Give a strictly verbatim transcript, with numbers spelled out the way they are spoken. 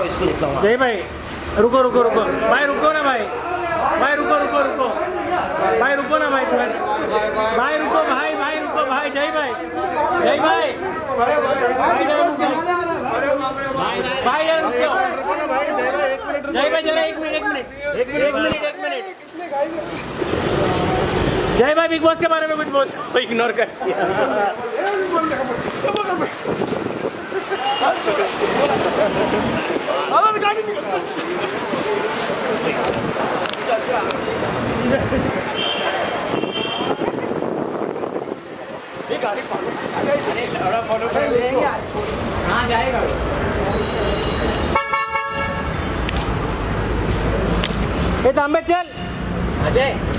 इसको दिखाऊंगा। जय भाई रुको रुको रुको भाई, रुको ना भाई, भाई रुको रुको रुको भाई, रुको ना भाई थोड़ा भाई, रुको भाई, भाई रुको भाई, जय भाई, जय भाई, भाई यार रुको, जय भाई जरा एक मिनट, एक मिनट, एक मिनट, एक मिनट, जय भाई बिग बॉस के बारे में कुछ बोल, कोई इग्नोर कर दिया। हाँ जाएगा ये तांबे चल अजय।